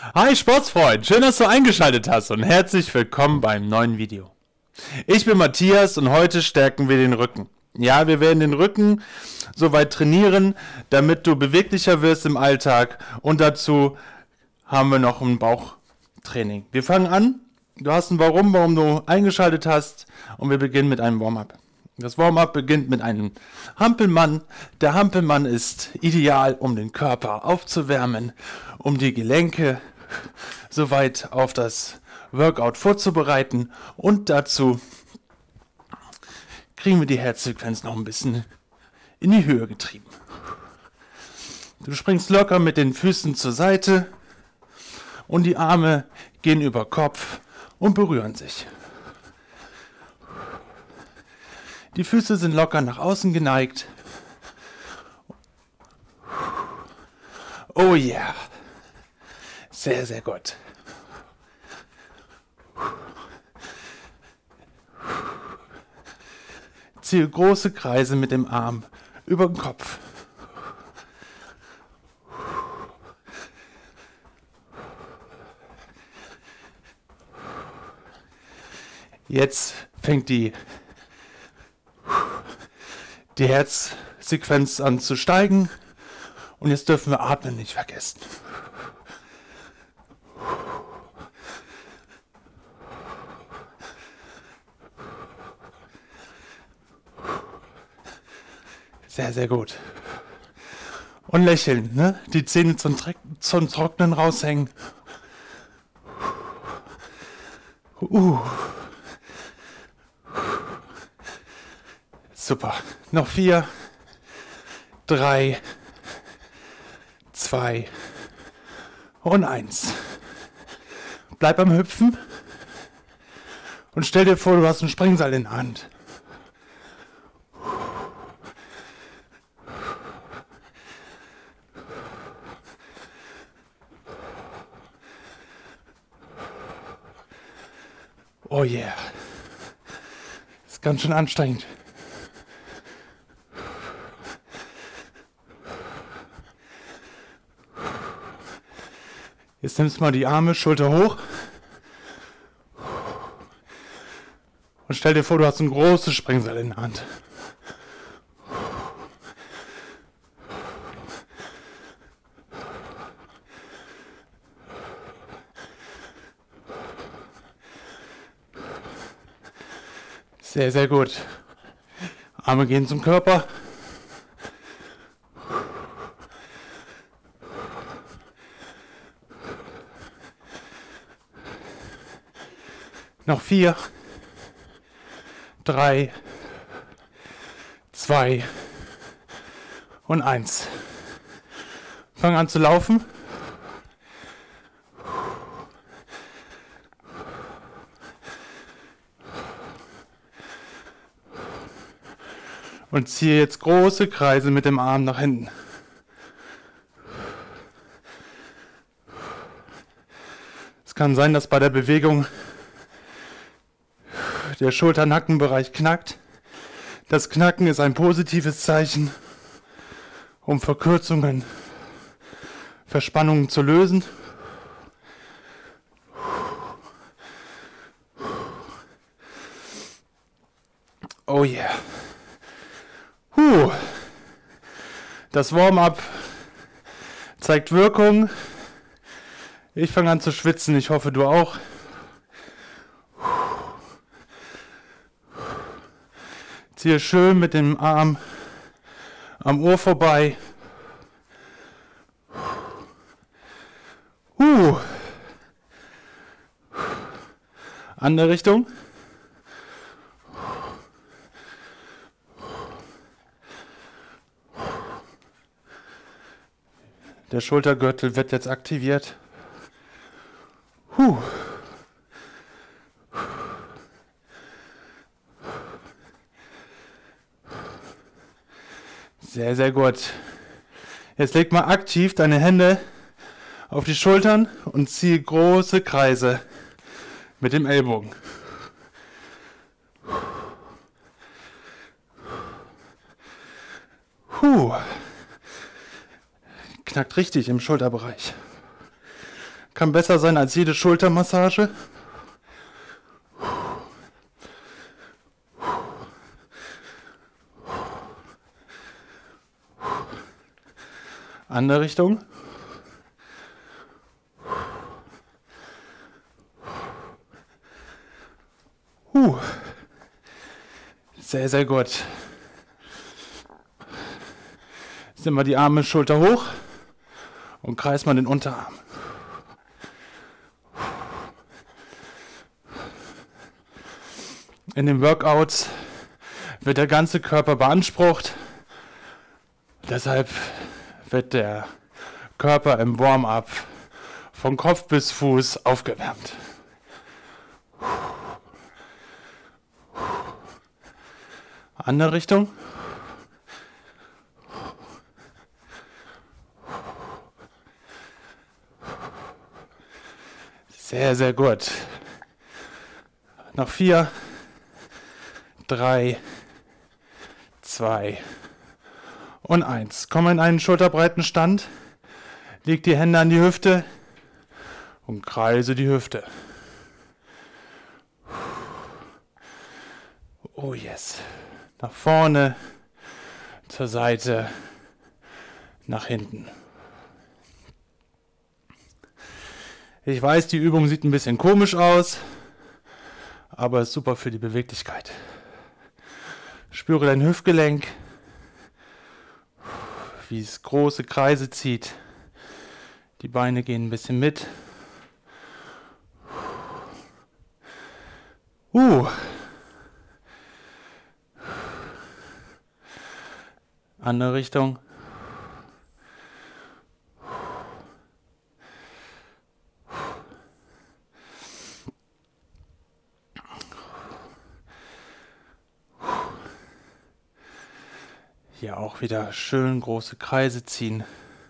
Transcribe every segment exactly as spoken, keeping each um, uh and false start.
Hi Sportsfreund, schön, dass du eingeschaltet hast und herzlich willkommen beim neuen Video. Ich bin Matthias und heute stärken wir den Rücken. Ja, wir werden den Rücken soweit trainieren, damit du beweglicher wirst im Alltag, und dazu haben wir noch ein Bauchtraining. Wir fangen an, du hast ein Warum, warum du eingeschaltet hast, und wir beginnen mit einem Warm-up. Das Warm-up beginnt mit einem Hampelmann. Der Hampelmann ist ideal, um den Körper aufzuwärmen, um die Gelenke soweit auf das Workout vorzubereiten, und dazu kriegen wir die Herzfrequenz noch ein bisschen in die Höhe getrieben. Du springst locker mit den Füßen zur Seite und die Arme gehen über Kopf und berühren sich. Die Füße sind locker nach außen geneigt. Oh yeah. Sehr, sehr gut. Ziehe große Kreise mit dem Arm über den Kopf. Jetzt fängt die die Herzsequenz an zu steigen, und jetzt dürfen wir atmen nicht vergessen. Sehr, sehr gut. Und lächeln, ne? Die Zähne zum, zum Trocknen raushängen. Uh. Super. Noch vier, drei, zwei und eins. Bleib am Hüpfen und stell dir vor, du hast einen Springseil in der Hand. Oh yeah. Ist ganz schön anstrengend. Jetzt nimmst du mal die Arme, Schulter hoch. Und stell dir vor, du hast ein großes Springseil in der Hand. Sehr, sehr gut. Arme gehen zum Körper. Noch vier, drei, zwei und eins. Fang an zu laufen. Und ziehe jetzt große Kreise mit dem Arm nach hinten. Es kann sein, dass bei der Bewegung der Schulter-Nackenbereich knackt. Das Knacken ist ein positives Zeichen, um Verkürzungen, Verspannungen zu lösen. Oh yeah. Huh. Das Warm-up zeigt Wirkung. Ich fange an zu schwitzen, ich hoffe du auch. Ziehe schön mit dem Arm am Ohr vorbei. Uh. Andere Richtung. Der Schultergürtel wird jetzt aktiviert. Huh. Sehr, sehr gut. Jetzt leg mal aktiv deine Hände auf die Schultern und ziehe große Kreise mit dem Ellbogen. Puh. Knackt richtig im Schulterbereich. kann besser sein als jede Schultermassage. Andere Richtung. Uh. Sehr, sehr gut. Jetzt nehmen wir die Arme, Schulter hoch und kreisen mal den Unterarm. In den Workouts wird der ganze Körper beansprucht. Deshalb wird der Körper im Warm-up von Kopf bis Fuß aufgewärmt. Andere Richtung. Sehr, sehr gut. Noch vier, drei, zwei und eins. Komm in einen schulterbreiten Stand. Leg die Hände an die Hüfte und kreise die Hüfte. Oh yes. Nach vorne, zur Seite, nach hinten. Ich weiß, die Übung sieht ein bisschen komisch aus, aber ist super für die Beweglichkeit. Spüre dein Hüftgelenk, wie es große Kreise zieht. Die Beine gehen ein bisschen mit. Uh. Andere Richtung. Hier auch wieder schön große Kreise ziehen.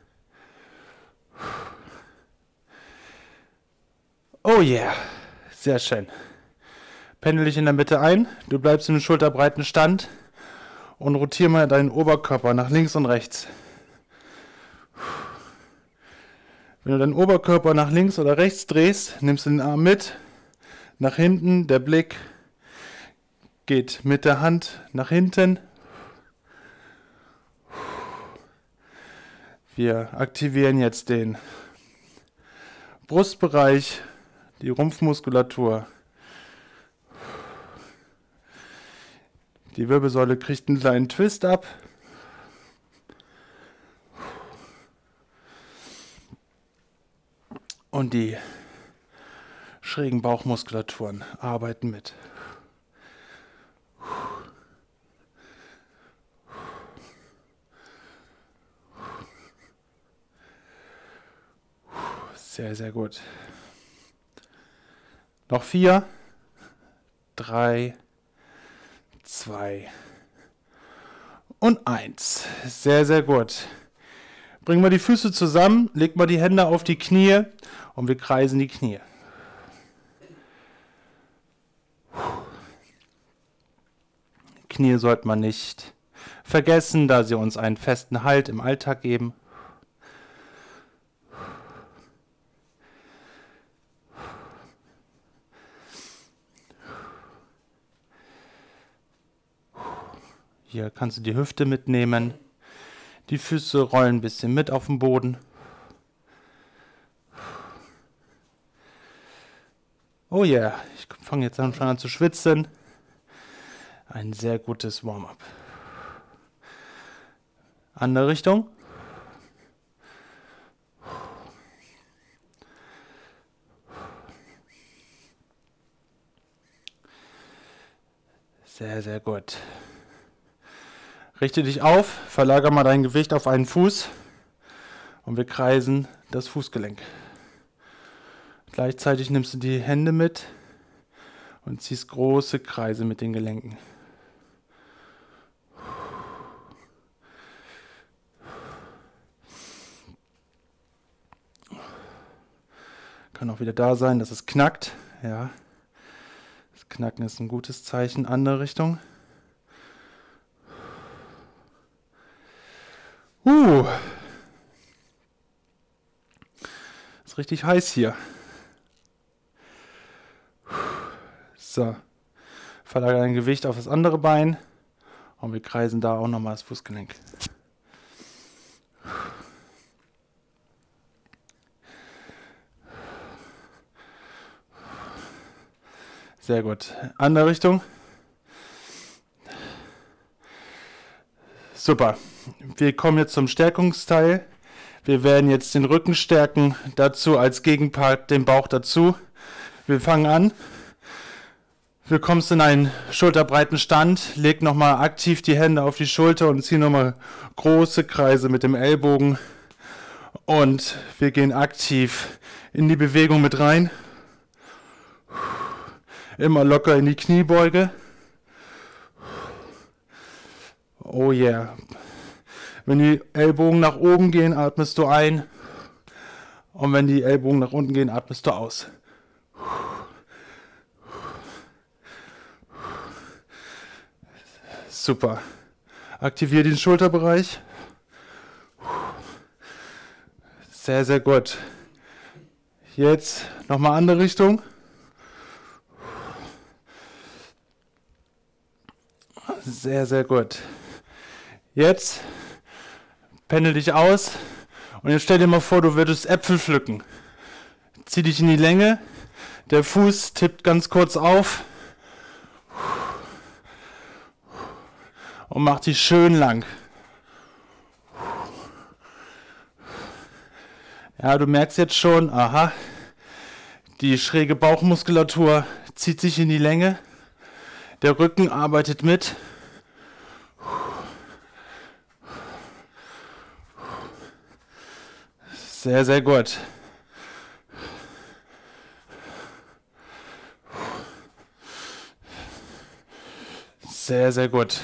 Oh yeah, sehr schön. Pendel dich in der Mitte ein, du bleibst im schulterbreiten Stand und rotiere mal deinen Oberkörper nach links und rechts. Wenn du deinen Oberkörper nach links oder rechts drehst, nimmst du den Arm mit, nach hinten, der Blick geht mit der Hand nach hinten. Wir aktivieren jetzt den Brustbereich, die Rumpfmuskulatur. Die Wirbelsäule kriegt einen kleinen Twist ab. Und die schrägen Bauchmuskulaturen arbeiten mit. Sehr, sehr gut. Noch vier, drei, zwei und eins. Sehr, sehr gut. Bringen wir die Füße zusammen, legen wir die Hände auf die Knie und wir kreisen die Knie. Knie sollte man nicht vergessen, da sie uns einen festen Halt im Alltag geben. Hier kannst du die Hüfte mitnehmen. Die Füße rollen ein bisschen mit auf den Boden. Oh yeah, ich fange jetzt schon an zu schwitzen. Ein sehr gutes Warm-up. Andere Richtung. Sehr, sehr gut. Richte dich auf, verlagere mal dein Gewicht auf einen Fuß und wir kreisen das Fußgelenk. Gleichzeitig nimmst du die Hände mit und ziehst große Kreise mit den Gelenken. Kann auch wieder da sein, dass es knackt. Ja. Das Knacken ist ein gutes Zeichen. Andere Richtung. Uh. Das richtig heiß hier. So. Verlagere dein Gewicht auf das andere Bein. Und wir kreisen da auch nochmal das Fußgelenk. Sehr gut. Andere Richtung. Super. Wir kommen jetzt zum Stärkungsteil. Wir werden jetzt den Rücken stärken. Dazu als Gegenpart den Bauch dazu. Wir fangen an. Du kommst in einen schulterbreiten Stand. Leg nochmal aktiv die Hände auf die Schulter und zieh nochmal große Kreise mit dem Ellbogen. Und wir gehen aktiv in die Bewegung mit rein. Immer locker in die Kniebeuge. Oh yeah. Wenn die Ellbogen nach oben gehen, atmest du ein. Und wenn die Ellbogen nach unten gehen, atmest du aus. Super. Aktiviere den Schulterbereich. Sehr, sehr gut. Jetzt nochmal andere Richtung. Sehr, sehr gut. Jetzt pendel dich aus und jetzt stell dir mal vor, du würdest Äpfel pflücken. Zieh dich in die Länge, der Fuß tippt ganz kurz auf und mach dich schön lang. Ja, du merkst jetzt schon, aha, die schräge Bauchmuskulatur zieht sich in die Länge, der Rücken arbeitet mit. Sehr, sehr gut. Sehr, sehr gut.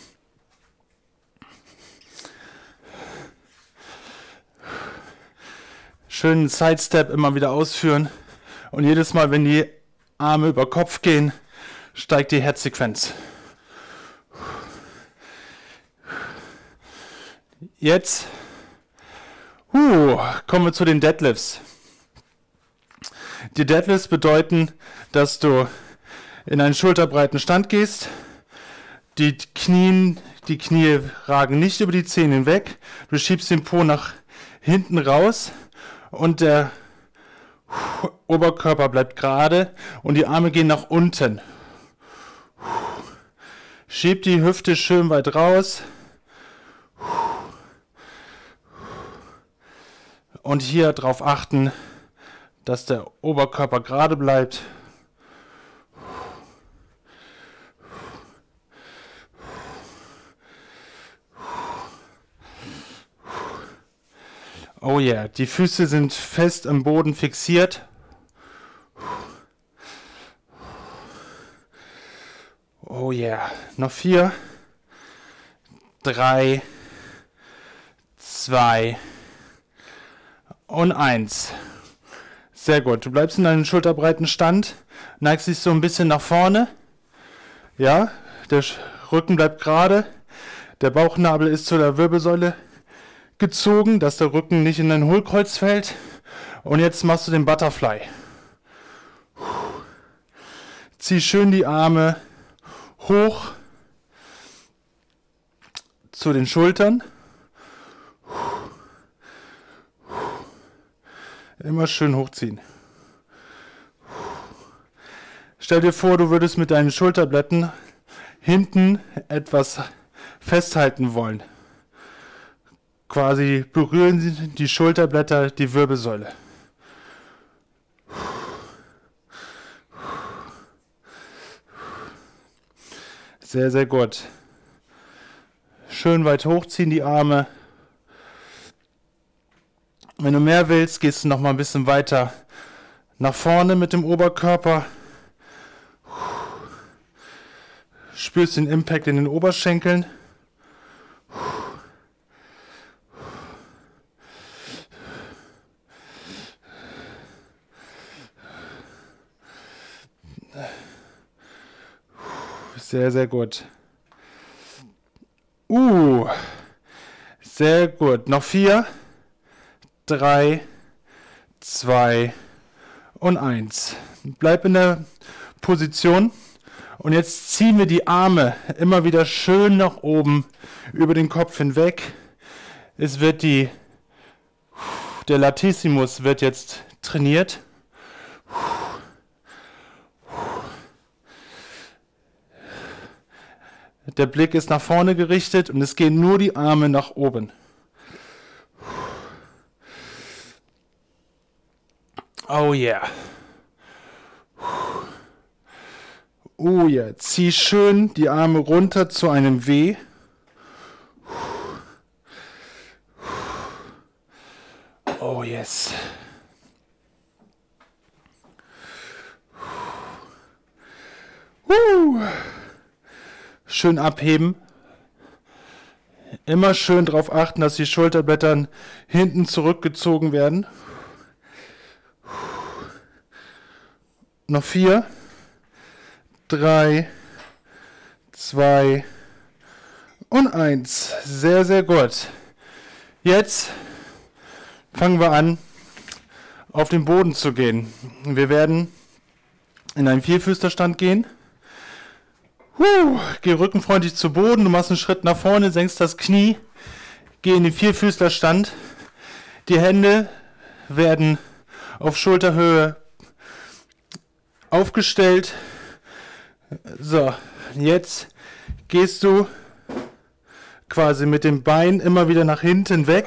Schönen Sidestep immer wieder ausführen. Und jedes Mal, wenn die Arme über Kopf gehen, steigt die Herzfrequenz. Jetzt uh, kommen wir zu den Deadlifts. Die Deadlifts bedeuten, dass du in einen schulterbreiten Stand gehst. Die Knien, die Knie ragen nicht über die Zehen hinweg. Du schiebst den Po nach hinten raus und der Oberkörper bleibt gerade und die Arme gehen nach unten. Schieb die Hüfte schön weit raus. Und hier darauf achten, dass der Oberkörper gerade bleibt. Oh yeah, die Füße sind fest am Boden fixiert. Oh yeah, noch vier, drei, zwei und eins. Sehr gut, du bleibst in einem schulterbreiten Stand, neigst dich so ein bisschen nach vorne. Ja, der Rücken bleibt gerade, der Bauchnabel ist zu der Wirbelsäule gezogen, dass der Rücken nicht in ein Hohlkreuz fällt. Und jetzt machst du den Butterfly. Zieh schön die Arme hoch zu den Schultern. Immer schön hochziehen. Stell dir vor, du würdest mit deinen Schulterblättern hinten etwas festhalten wollen. Quasi berühren die Schulterblätter die Wirbelsäule. Sehr, sehr gut. Schön weit hochziehen die Arme. Wenn du mehr willst, gehst du noch mal ein bisschen weiter nach vorne mit dem Oberkörper. Spürst den Impact in den Oberschenkeln. Sehr, sehr gut. Uh, sehr gut. Noch vier, drei, zwei und eins. Bleib in der Position. Und jetzt ziehen wir die Arme immer wieder schön nach oben über den Kopf hinweg. Es wird die, der Latissimus wird jetzt trainiert. Der Blick ist nach vorne gerichtet und es gehen nur die Arme nach oben. Oh yeah. Oh ja, yeah. Zieh schön die Arme runter zu einem W. Oh yes. Uh. Schön abheben. Immer schön darauf achten, dass die Schulterblätter hinten zurückgezogen werden. Noch vier. Drei, zwei und eins. Sehr, sehr gut. Jetzt fangen wir an, auf den Boden zu gehen. Wir werden in einen Vierfüßlerstand gehen. Huh, geh rückenfreundlich zu Boden. Du machst einen Schritt nach vorne, senkst das Knie. Geh in den Vierfüßlerstand. Die Hände werden auf Schulterhöhe aufgestellt. So, jetzt gehst du quasi mit dem Bein immer wieder nach hinten weg.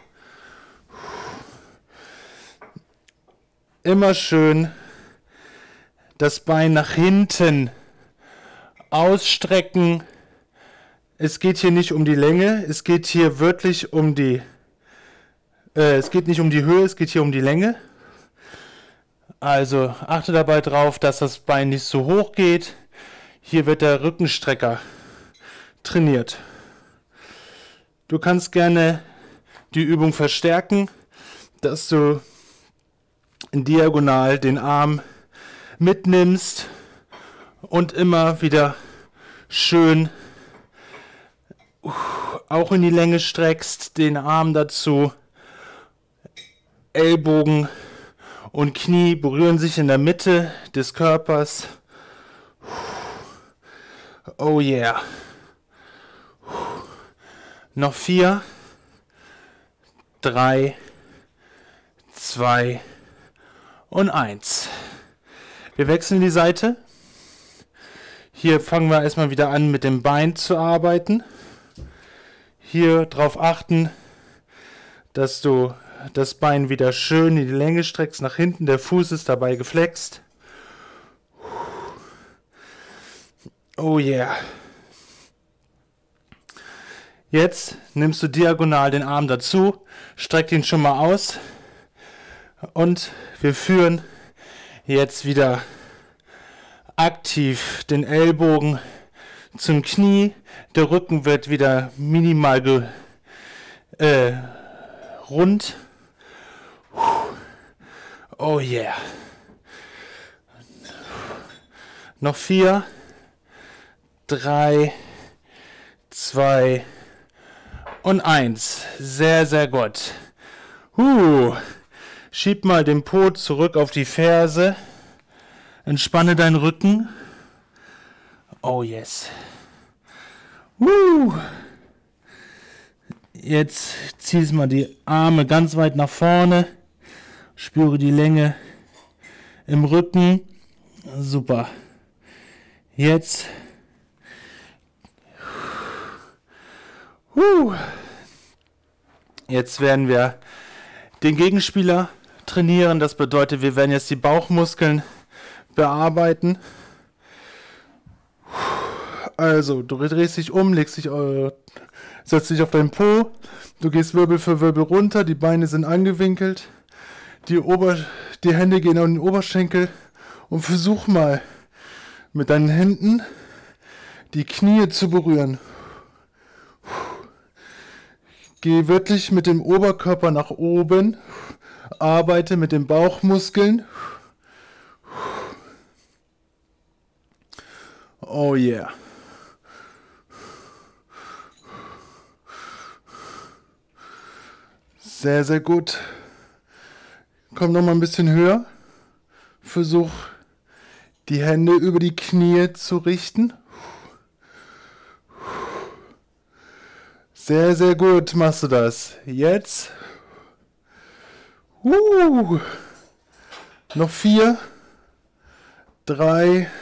Immer schön das Bein nach hinten ausstrecken. Es geht hier nicht um die Länge, es geht hier wirklich um die, äh, es geht nicht um die Höhe, es geht hier um die Länge. Also achte dabei drauf, dass das Bein nicht so hoch geht. Hier wird der Rückenstrecker trainiert. Du kannst gerne die Übung verstärken, dass du diagonal den Arm mitnimmst und immer wieder schön auch in die Länge streckst, den Arm dazu. Ellbogen und Knie berühren sich in der Mitte des Körpers. Oh yeah. Noch vier, drei, zwei und eins. Wir wechseln die Seite. Hier fangen wir erstmal wieder an, mit dem Bein zu arbeiten. Hier darauf achten, dass du das Bein wieder schön in die Länge streckst, nach hinten. Der Fuß ist dabei geflext. Oh yeah. Jetzt nimmst du diagonal den Arm dazu, streck ihn schon mal aus und wir führen jetzt wieder aktiv den Ellbogen zum Knie. Der Rücken wird wieder minimal ge, äh, rund. Oh yeah. Noch vier. Drei, zwei und eins. Sehr, sehr gut. Uh, schieb mal den Po zurück auf die Ferse. Entspanne deinen Rücken. Oh yes. Uh. Jetzt ziehst mal die Arme ganz weit nach vorne. Spüre die Länge im Rücken. Super. Jetzt Uh. Jetzt werden wir den Gegenspieler trainieren. Das bedeutet, wir werden jetzt die Bauchmuskeln bearbeiten. Also, du drehst dich um, legst dich, äh, setzt dich auf deinen Po. Du gehst Wirbel für Wirbel runter. Die Beine sind angewinkelt. Die, Ober die Hände gehen an den Oberschenkel. Und versuch mal, mit deinen Händen die Knie zu berühren. Geh wirklich mit dem Oberkörper nach oben, arbeite mit den Bauchmuskeln. Oh yeah. Sehr, sehr gut. Komm noch mal ein bisschen höher. Versuch, die Hände über die Knie zu richten. Sehr, sehr gut machst du das. Jetzt. Uh, noch vier, drei,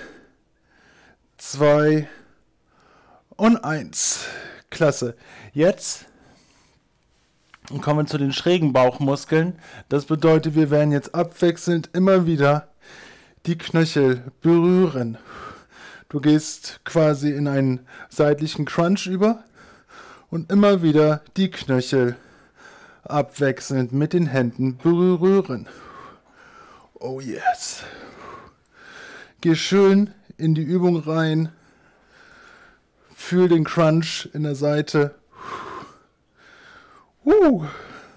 zwei und eins. Klasse. Jetzt kommen wir zu den schrägen Bauchmuskeln. Das bedeutet, wir werden jetzt abwechselnd immer wieder die Knöchel berühren. Du gehst quasi in einen seitlichen Crunch über und immer wieder die Knöchel abwechselnd mit den Händen berühren. Oh yes. Geh schön in die Übung rein. Fühl den Crunch in der Seite. Uh.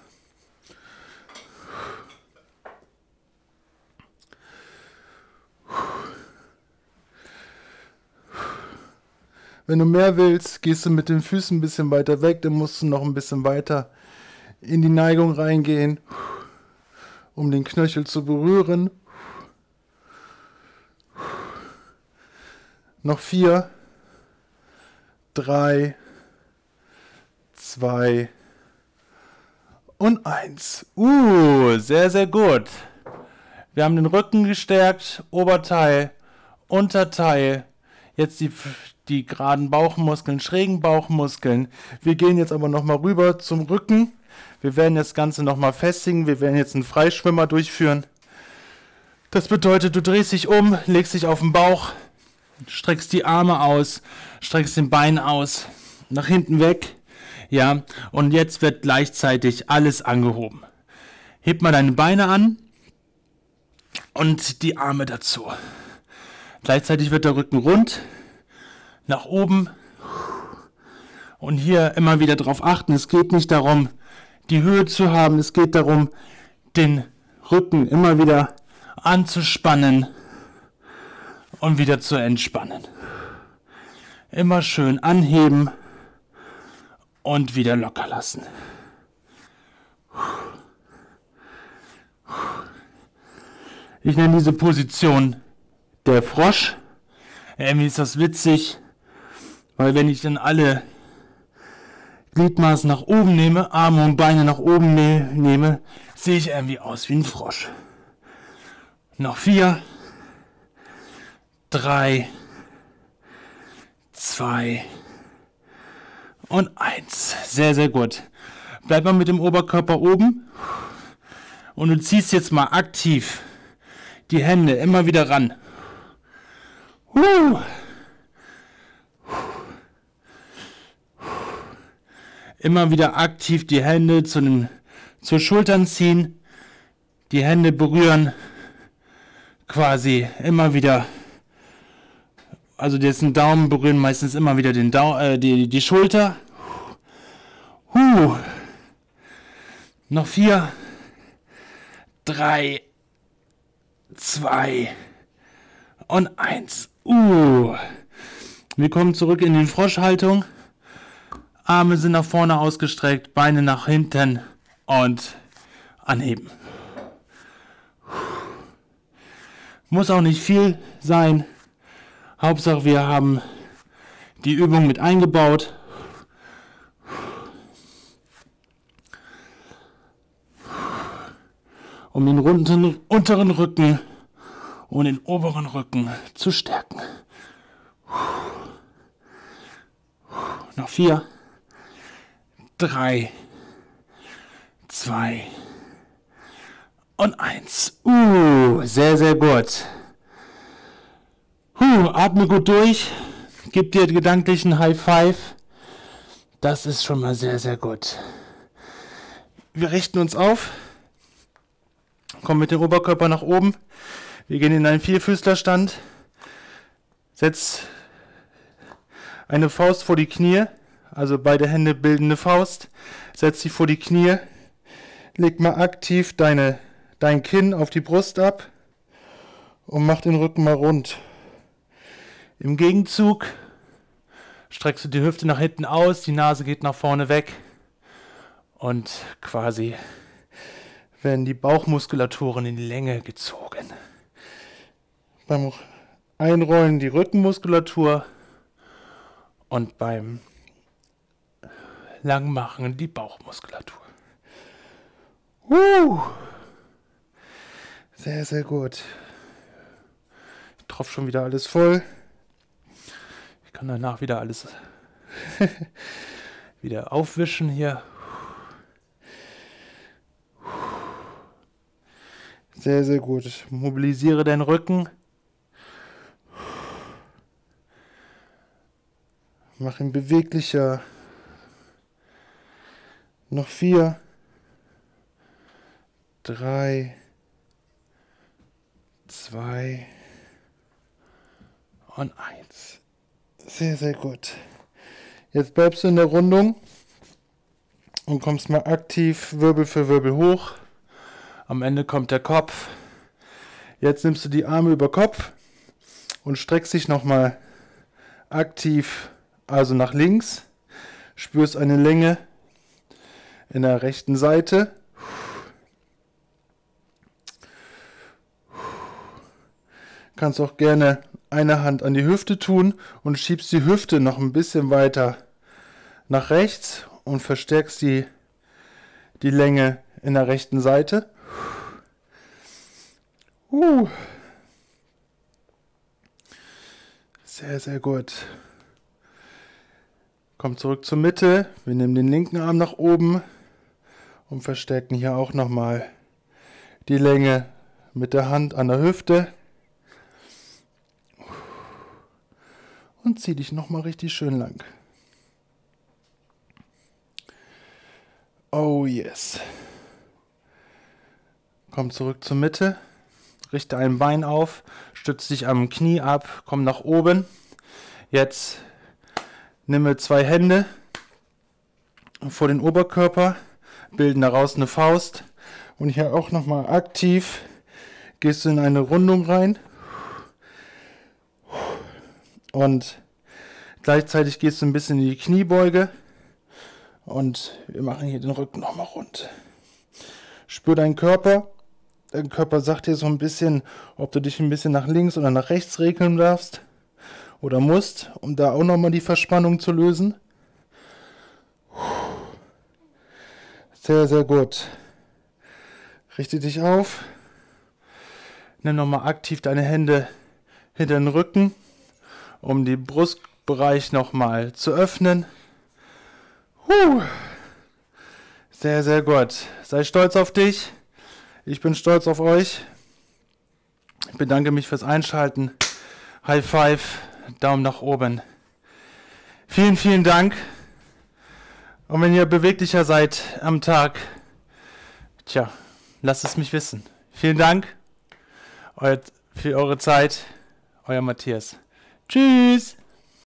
Wenn du mehr willst, gehst du mit den Füßen ein bisschen weiter weg, dann musst du noch ein bisschen weiter in die Neigung reingehen, um den Knöchel zu berühren. Noch vier, drei, zwei und eins. Uh, sehr, sehr gut. Wir haben den Rücken gestärkt, Oberteil, Unterteil, jetzt die, die geraden Bauchmuskeln, schrägen Bauchmuskeln. Wir gehen jetzt aber nochmal rüber zum Rücken. Wir werden das Ganze nochmal festigen. Wir werden jetzt einen Freischwimmer durchführen. Das bedeutet, du drehst dich um, legst dich auf den Bauch, streckst die Arme aus, streckst den Bein aus, nach hinten weg. Ja, und jetzt wird gleichzeitig alles angehoben. Heb mal deine Beine an und die Arme dazu. Gleichzeitig wird der Rücken rund, nach oben. Und hier immer wieder darauf achten, es geht nicht darum, die Höhe zu haben, es geht darum, den Rücken immer wieder anzuspannen und wieder zu entspannen. Immer schön anheben und wieder locker lassen. Ich nenne diese Position der Frosch. Irgendwie ist das witzig, weil wenn ich dann alle Gliedmaßen nach oben nehme, Arme und Beine nach oben ne- nehme, sehe ich irgendwie aus wie ein Frosch. Noch vier, drei, zwei und eins. Sehr, sehr gut. Bleib mal mit dem Oberkörper oben und du ziehst jetzt mal aktiv die Hände immer wieder ran. Uh. Immer wieder aktiv die Hände zu den, zur Schultern ziehen, die Hände berühren, quasi immer wieder, also dessen Daumen berühren meistens immer wieder den Dau äh, die, die Schulter. Uh. Noch vier, drei, zwei und eins. Uh. Wir kommen zurück in die Froschhaltung. Arme sind nach vorne ausgestreckt, Beine nach hinten und anheben. Muss auch nicht viel sein. Hauptsache wir haben die Übung mit eingebaut. Um den runden, unteren Rücken und den oberen Rücken zu stärken. Noch vier, drei, zwei und eins. Uh, sehr, sehr gut. Uh, atme gut durch. Gib dir gedanklich einen High Five. Das ist schon mal sehr, sehr gut. Wir richten uns auf. Kommen mit dem Oberkörper nach oben. Wir gehen in einen Vierfüßlerstand. Setz eine Faust vor die Knie, also beide Hände bilden eine Faust. Setz sie vor die Knie. Leg mal aktiv deine, dein Kinn auf die Brust ab und mach den Rücken mal rund. Im Gegenzug streckst du die Hüfte nach hinten aus, die Nase geht nach vorne weg und quasi werden die Bauchmuskulaturen in die Länge gezogen. Beim Einrollen die Rückenmuskulatur und beim Langmachen die Bauchmuskulatur. Uh, sehr, sehr gut. Ich tropfe schon wieder alles voll. Ich kann danach wieder alles wieder aufwischen hier. Sehr, sehr gut. Mobilisiere deinen Rücken. Mach ihn beweglicher. Noch vier. Drei. Zwei. Und eins. Sehr, sehr gut. Jetzt bleibst du in der Rundung und kommst mal aktiv Wirbel für Wirbel hoch. Am Ende kommt der Kopf. Jetzt nimmst du die Arme über Kopf und streckst dich nochmal aktiv, also nach links. Spürst eine Länge in der rechten Seite. Kannst auch gerne eine Hand an die Hüfte tun und schiebst die Hüfte noch ein bisschen weiter nach rechts und verstärkst die, die Länge in der rechten Seite. Uh. Sehr, sehr gut. Komm zurück zur Mitte. Wir nehmen den linken Arm nach oben und verstärken hier auch nochmal die Länge mit der Hand an der Hüfte. Und zieh dich nochmal richtig schön lang. Oh yes. Komm zurück zur Mitte. Richte ein Bein auf. Stütze dich am Knie ab. Komm nach oben. Jetzt nimm zwei Hände vor den Oberkörper. Bilden daraus eine Faust. Und hier auch nochmal aktiv. Gehst du in eine Rundung rein. Und gleichzeitig gehst du ein bisschen in die Kniebeuge und wir machen hier den Rücken nochmal rund. Spür deinen Körper. Dein Körper sagt dir so ein bisschen, ob du dich ein bisschen nach links oder nach rechts regeln darfst oder musst, um da auch nochmal die Verspannung zu lösen. Sehr, sehr gut. Richte dich auf. Nimm nochmal aktiv deine Hände hinter den Rücken, um den Brustbereich nochmal zu öffnen. Huh. Sehr, sehr gut. Sei stolz auf dich. Ich bin stolz auf euch. Ich bedanke mich fürs Einschalten. High Five, Daumen nach oben. Vielen, vielen Dank. Und wenn ihr beweglicher seid am Tag, tja, lasst es mich wissen. Vielen Dank für eure Zeit. Euer Matthias. Tschüss.